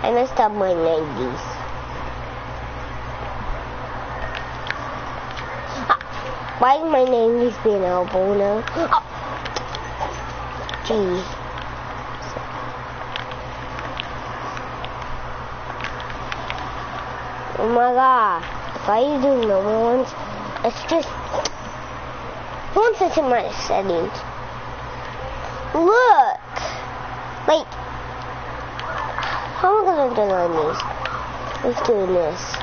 I messed up my 90s. Why is my 90s being elbow now? Oh. Gee. Oh my god. Why are you doing number ones? It's just... Don't touch my settings. Look! Wait. How am I gonna do on these? Let's do this.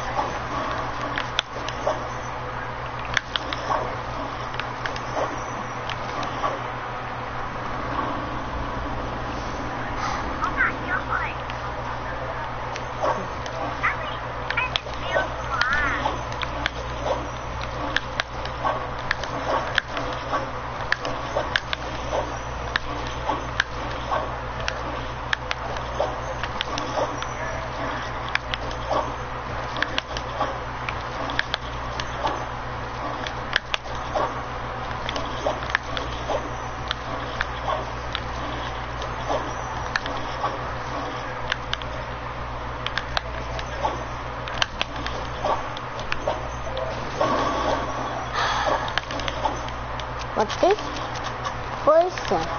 What's this? What is that?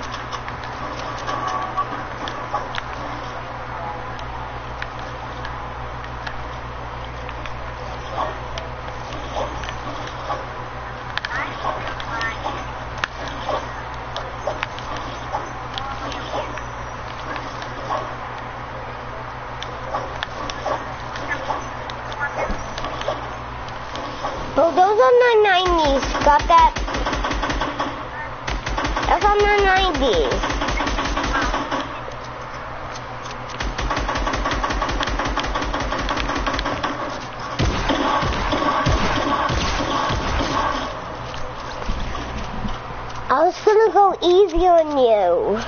Oh, those are the 90s. Got that? That's on the 90s. I was gonna go easy on you.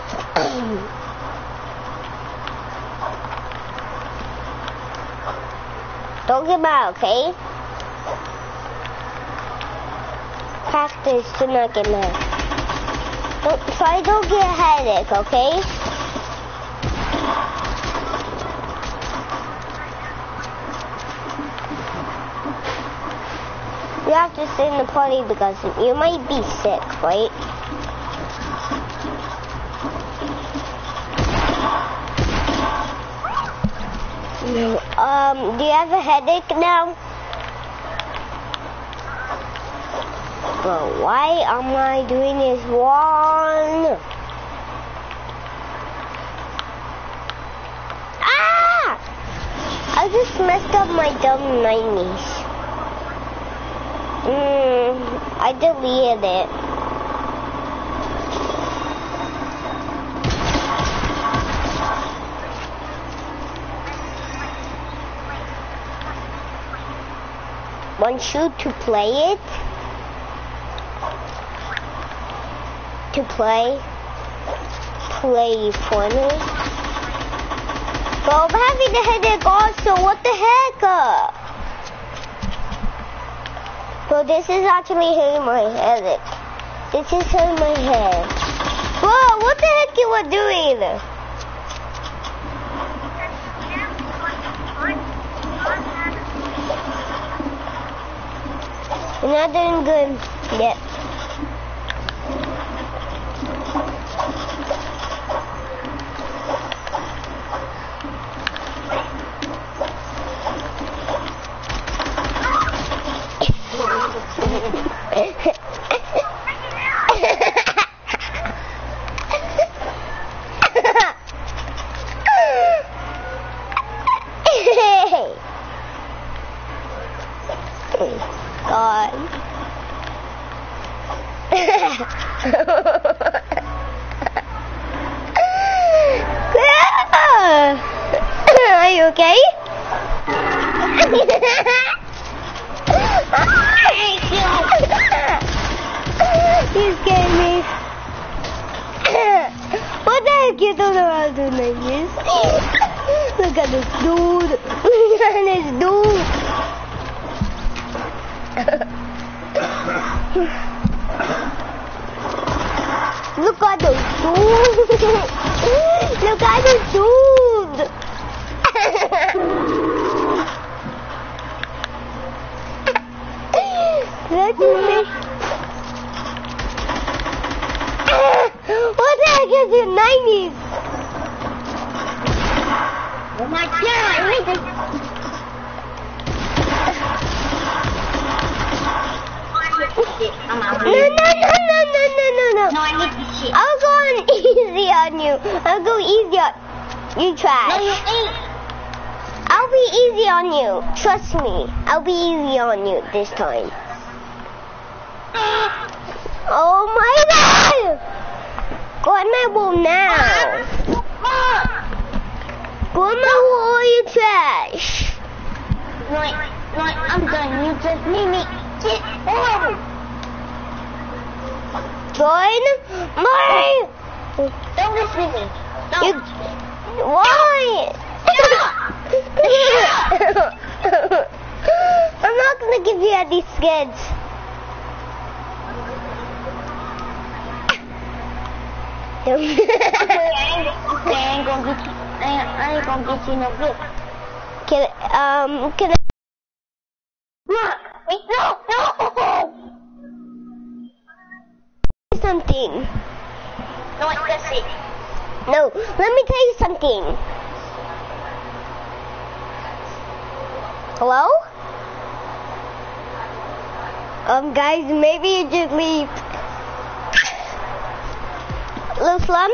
Don't get mad, okay? Practice to not get mad. So I don't get a headache, okay? You have to stay in the party because you might be sick, right? Do you have a headache now? But why am I doing this wrong? Ah! I just messed up my dumb 90s. I deleted it. Want you to play it? To play Fortnite. Well, I'm having a headache also. What the heck? Well, this is actually hurting my head. This is hurting my head. Whoa, what the heck you were doing? You're not doing good yet. God. Are you okay? You scared me. What the heck you don't know how to do like this? Look at this dude. Look at this dude. Look at the dude. Look at the dude. What the heck is your 90s? Oh my god, I hate this. I'm out. No. No, I hate this shit. I'll go on easy on you. I'll go easy on you. Trash. No, you ain't. I'll be easy on you. Trust me. I'll be easy on you this time. Oh my god! Go on my wall now. Go on my wall, you trash. No, I'm done. You just made me get horrible. Join my... Don't listen to me. You... Don't. Why? I'm not gonna give you any skins. I ain't gonna get you no gift. Can I... Look, wait, no. Something. No, that's it. No, let me tell you something. Hello? Guys, maybe you just leave. Listen,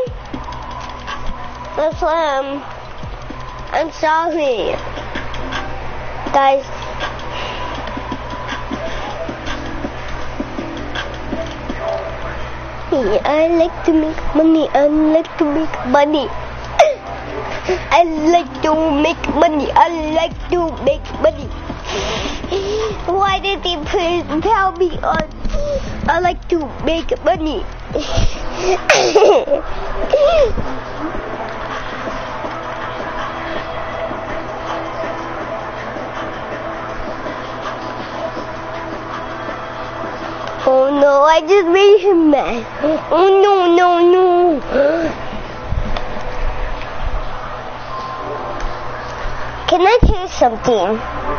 I'm sorry. Guys. I like to make money. I like to make money. I like to make money. I like to make money. Why did they tell me on? I like to make money. Oh no, I just made him mad. Oh no. Can I tell you something?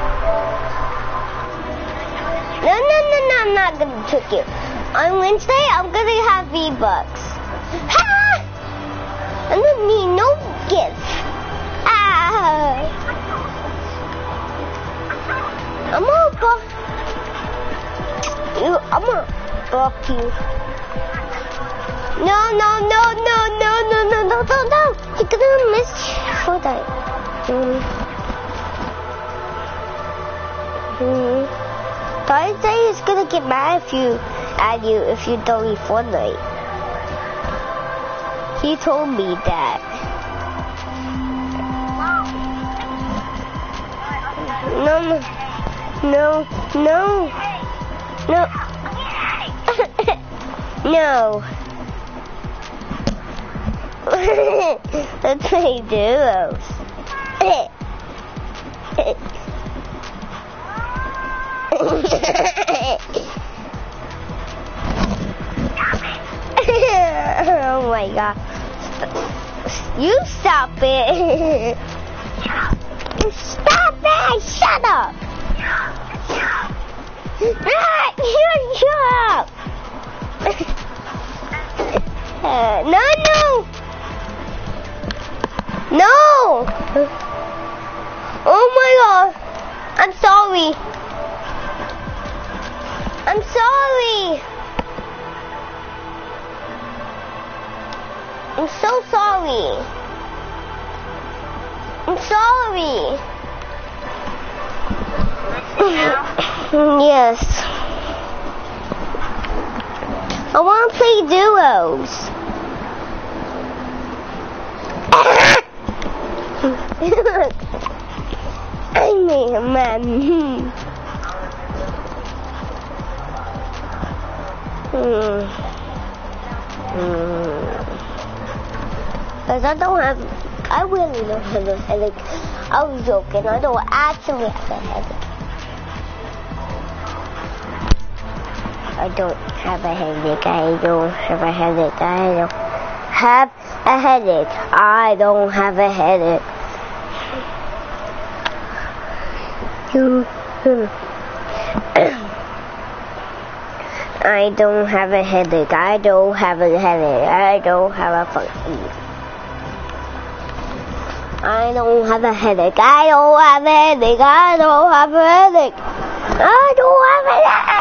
No, I'm not gonna trick you. On Wednesday, I'm gonna have V-Bucks. Ha! I don't need no gifts. Ah! I'm gonna block you. No. You're gonna miss for that. Thursday is gonna get mad if you don't leave Fortnite. He told me that. No. No. Let's play duos. Oh my god. You stop it. Stop it. Shut up. You shut up. No. Oh my god. I'm sorry. I'm so sorry. Yes. I want to play duos. I made a man. Because I really don't have a headache. I was joking. I don't actually have a headache. I don't have a headache. I don't have a headache. I don't have a headache. I don't have a headache. I don't have a headache. I don't have a headache. I don't have a fucking. I don't have a headache. I don't have a headache. I don't have a headache. I don't have a headache.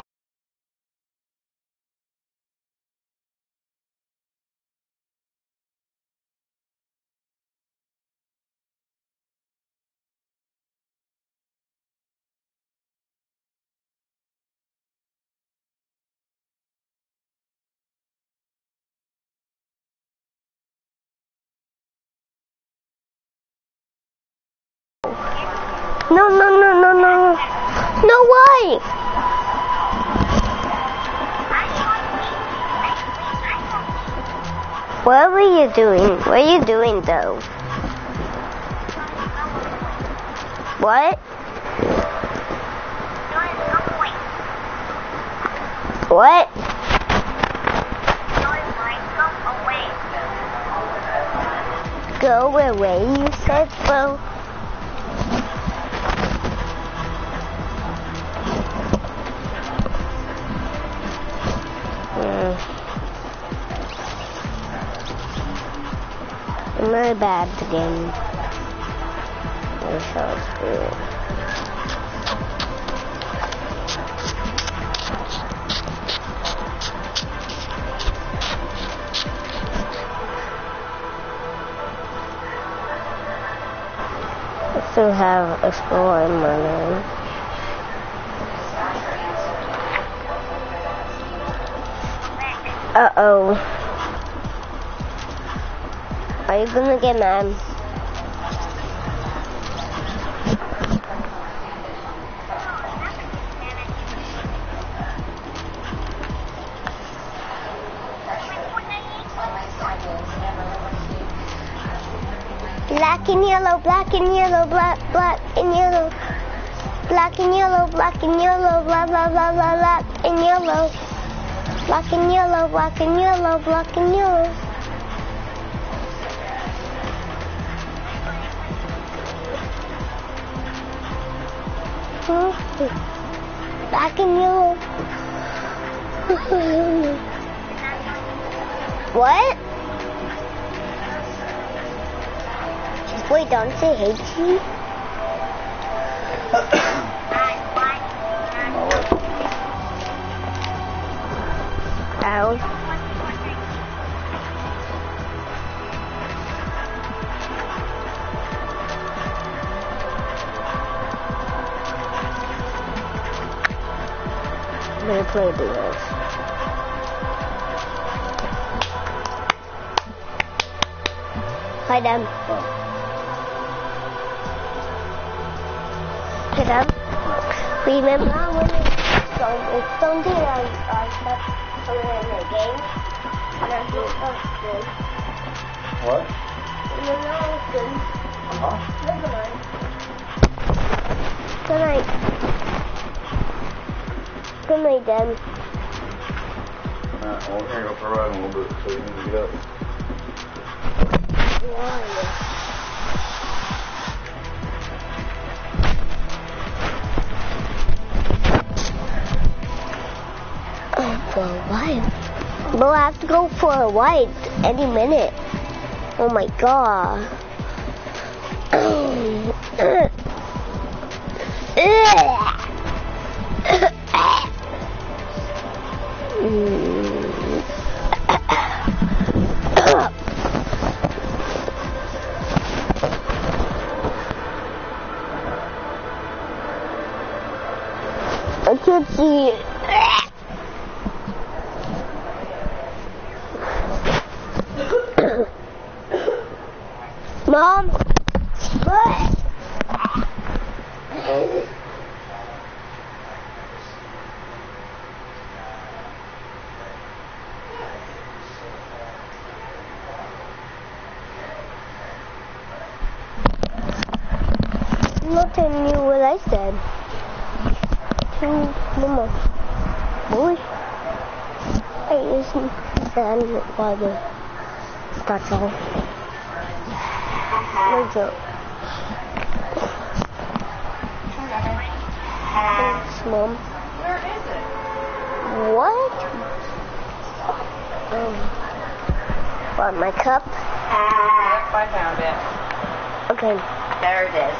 No, no, no, no, no. No way. What were you doing? What are you doing though? What? What? Go away, you said, bro. I'm really bad at the game. I'm so screwed. I still have a score in my name. Uh-oh. Are you gonna get mad? Black and yellow, black and yellow, black and yellow. Black and yellow, black and yellow, blah blah blah blah, black and yellow. Black and yellow, black and yellow, black and yellow. Black and yellow. What? Wait, don't say hey to me. Ow. I'm gonna play this. Hi, Dan. Hey, Dan. Remember when it's something I slept in the game? And I think that's good. What? Remember I was good? Uh-huh. Never mind. Good night. Good night, Dan. Alright, well, we're gonna go for a ride in a little bit, so you need to get up. Why? For a ride? We'll have to go for a ride any minute. Oh my god. I can't see it. Mom? What? I'm not telling you what I said. Mama. Boy. I listen to while that's all. No joke. Thanks, Mom. Where is it? What? What, my cup? Yep, I found it. Okay. There it is.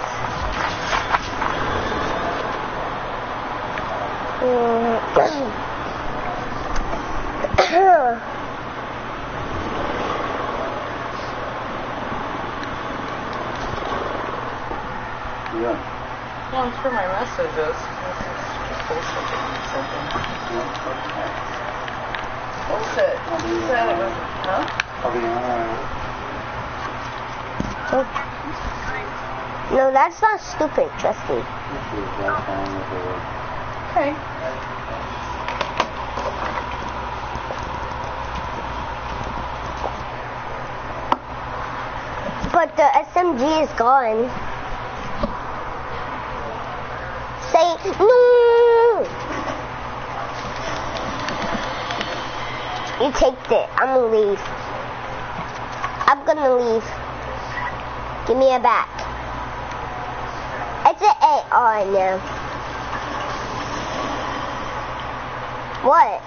Yeah. Well, it's for my messages. This is bullshit. Something. Bullshit. You said it was, huh? I'll be alright. No, that's not stupid, trust me. This is that time of the world. Okay. But the SMG is gone. Say no! You take it. I'm gonna leave. I'm gonna leave. Give me a bat. It's an AR now. What?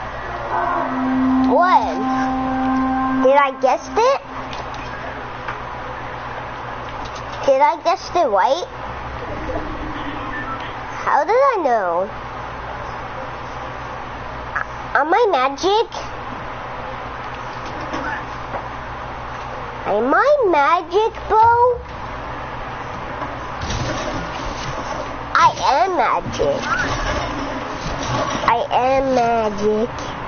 What? Did I guess it? Did I guess it right? How did I know? Am I magic? Am I magic, bro? I am magic. I am magic.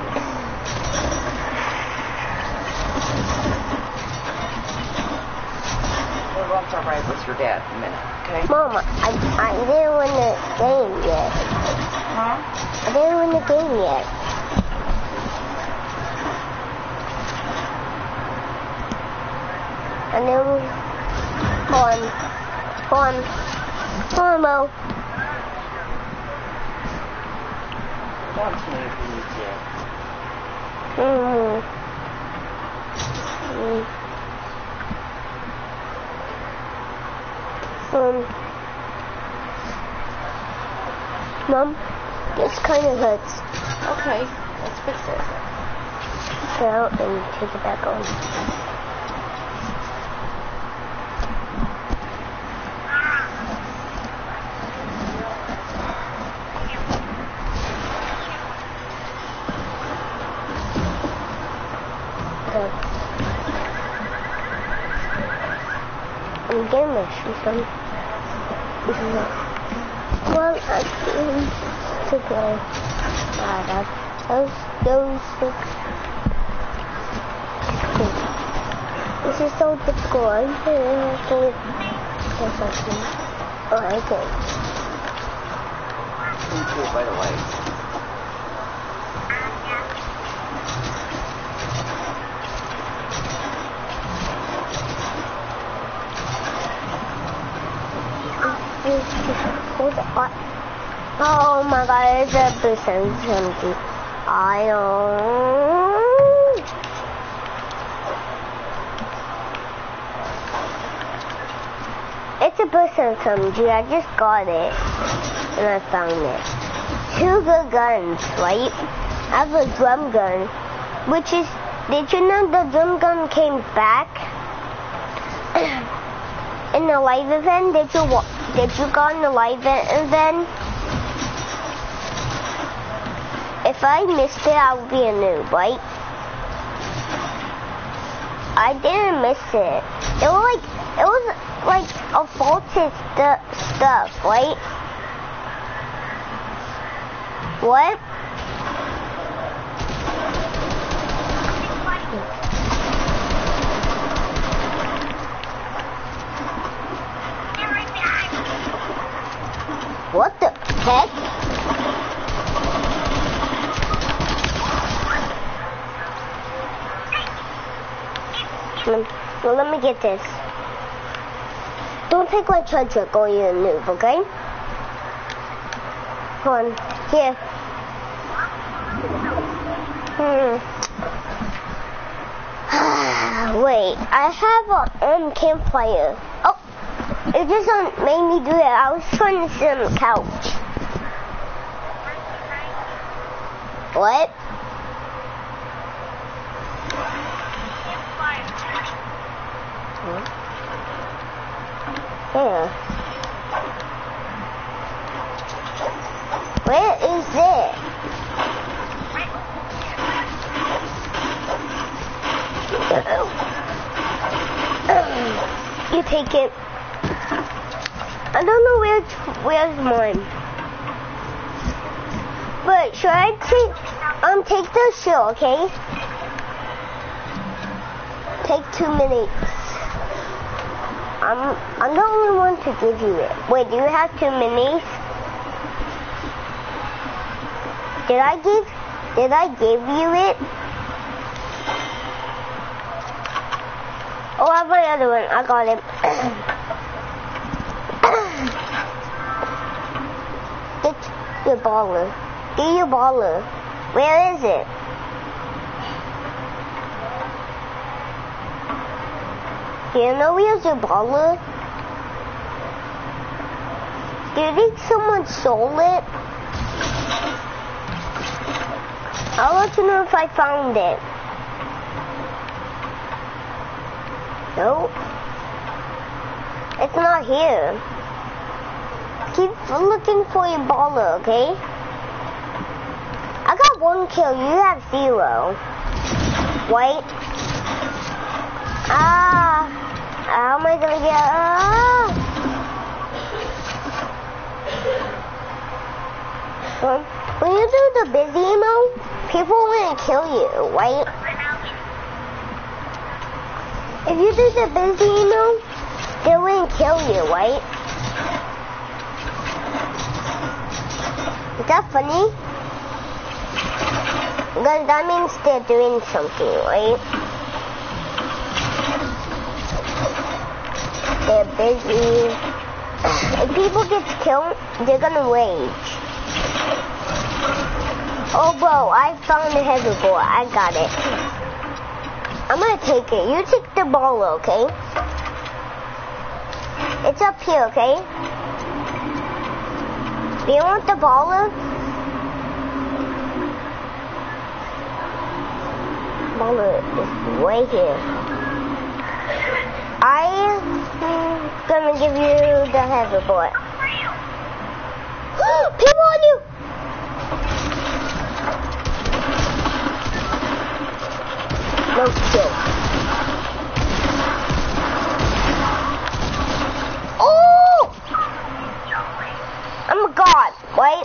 We'll go up to right with your dad in a minute, okay? Mama, I didn't win the game yet. Huh? I didn't win the game yet. And then, come on, Mo. Don't me if you need to. Mom, this kind of hurts. Okay, let's fix it. Get out and take it back on. I'm getting my shoes on. Well, I'm going to play. Those six. This is so difficult. I'm going to something. Oh, okay. Me too, by the way. Oh my god, it's a percent empty. I don't. It's a percent empty. I just got it. And I found it. 2 good guns, right? I have a drum gun. Which is. Did you know the drum gun came back? In the live event? Did you go on the live event? If I missed it, I would be a noob, right? I didn't miss it. It was like a faulted stuff, right? What? What the heck? Well, let me get this. Don't take my treasure, or you're a noob, okay? Hold on. Here. Wait, I have a campfire. Oh, it just made me do that. I was trying to sit on the couch. What? Yeah. Where is it? You take it. I don't know where's mine. But should I take the shell, okay? Take 2 minutes. I'm the only one to give you it. Wait, do you have 2 minutes? Did I give you it? Oh, I have my other one. I got it. Get your baller. Get your baller. Where is it? Do you know where's your baller? Do you think someone stole it? I'll let you know if I found it. No. It's not here. Keep looking for your baller, okay? I got 1 kill, you have 0. Wait. How am I gonna get, When you do the busy mode, people won't kill you, right? If you do the busy mode, they won't kill you, right? Is that funny? Because that means they're doing something, right? They're busy. If people get killed, they're gonna rage. Oh, bro, I found the hoverboard. I got it. I'm gonna take it. You take the ball, okay? It's up here, okay? Do you want the baller? Baller is right here. I'm gonna give you the hoverboard. People on you! No shit. Oh! I'm a god, right?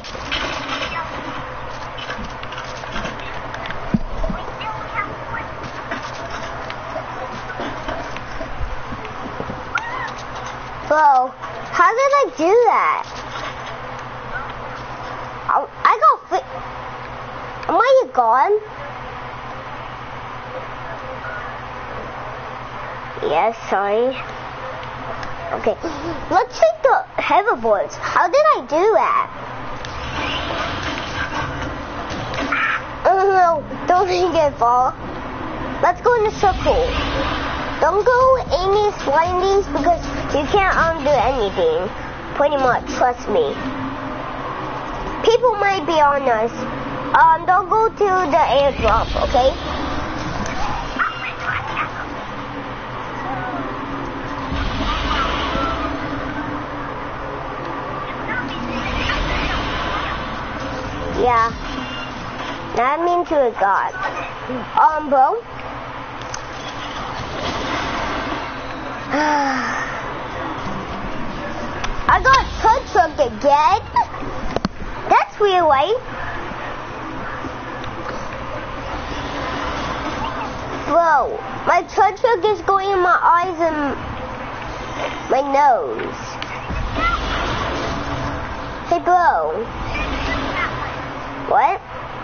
Bro, how did I do that? I got am I gone? Yes, sorry. Okay, let's take the hoverboards. How did I do that? Oh no, don't get fall. Let's go in a circle. Don't go any slides because you can't undo anything. Pretty much, trust me. People might be on us. Don't go to the airdrop, okay? Yeah. That means you're a god. Bro. I got food truck again. That's weird, right? Bro, my food truck is going in my eyes and my nose. Hey, bro. What?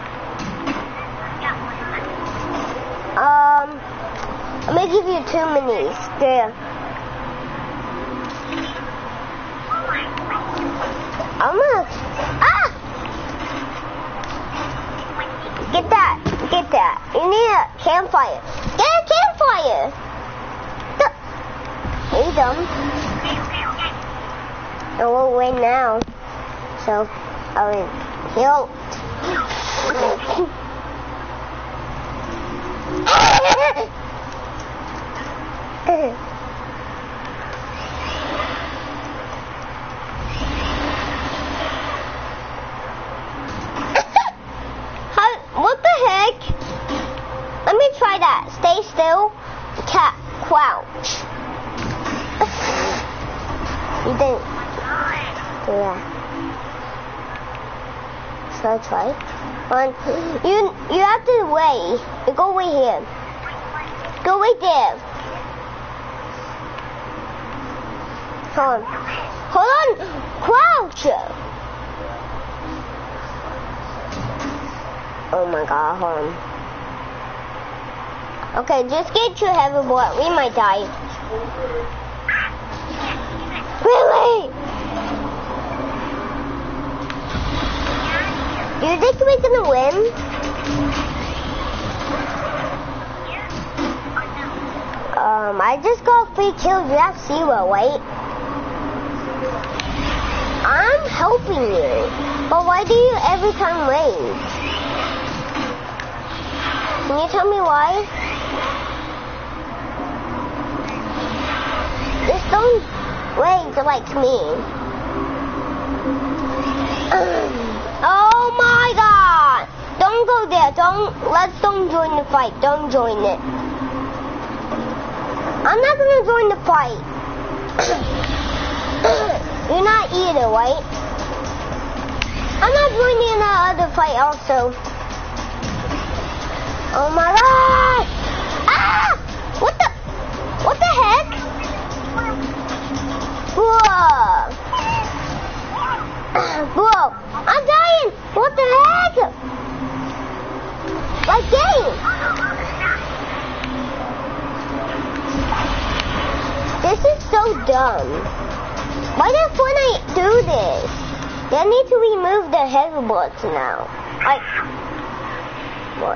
I'm gonna give you 2 minis. There. I'm gonna... Get that. Get that. You need a campfire. Get a campfire. Hey, dumb. And we'll win now. So, I mean, he'll... What the heck? Let me try that. Stay still. Cat. Crouch. You didn't. Yeah. Should I try? You have to wait. You go right here. Go right there. Hold on. Crouch. Oh my god, hold on. Okay, just get your hoverboard. We might die. Really? Do you think we're gonna win? I just got 3 kills. You have 0, right? I'm helping you. But why do you every time rain? Can you tell me why? Just don't rage like me. Oh my god! Don't go there. Don't join the fight. Don't join it. I'm not gonna join the fight. You're not either, right? I'm not joining that other fight also. Oh my god! Ah! What the heck? Whoa! Whoa! I'm dying! What the heck? Like game! This is so dumb. Why does Fortnite do this? They need to remove the hoverboards now. What?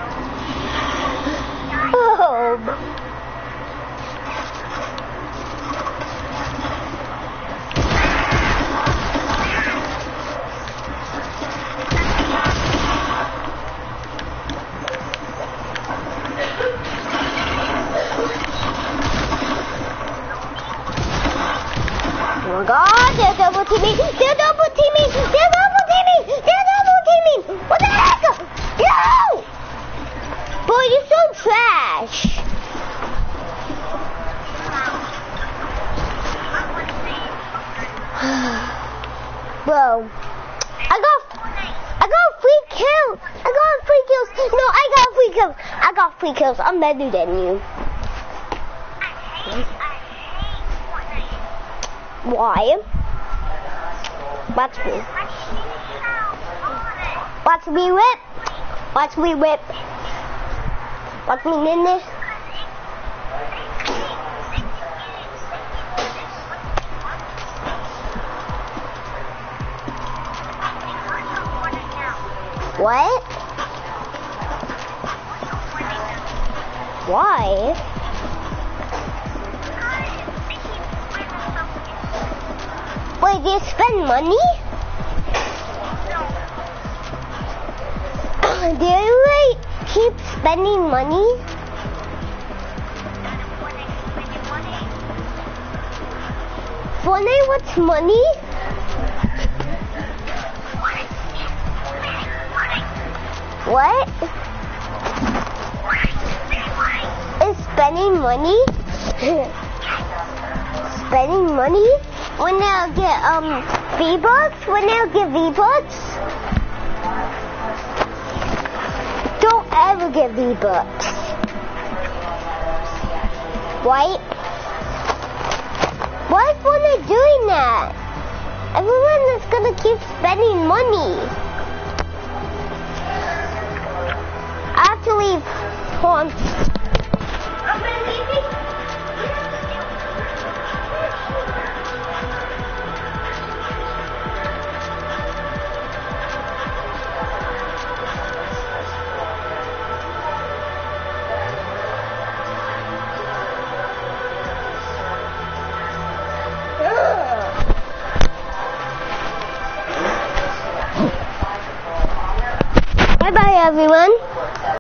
Oh. Oh my god, they're double teaming! They're double teaming! They're double teaming! They're double teaming! What the heck? No! Boy, you're so trash! Bro, I got 3 kills! I got 3 kills! No, I got 3 kills! I got 3 kills. I'm better than you. Why? Watch me. Watch me whip. Watch me whip. Watch me in this. What? Why? Wait, do you spend money? Do you like keep spending money? Fortnite, what's money? What? Is spending money? Spending money? When they'll get V-Bucks? When they'll get V-Bucks? Don't ever get V-Bucks. Right? Why is Fortnite doing that? Everyone is gonna keep spending money. I have to leave. Hold on. I'm leaving. Bye bye everyone.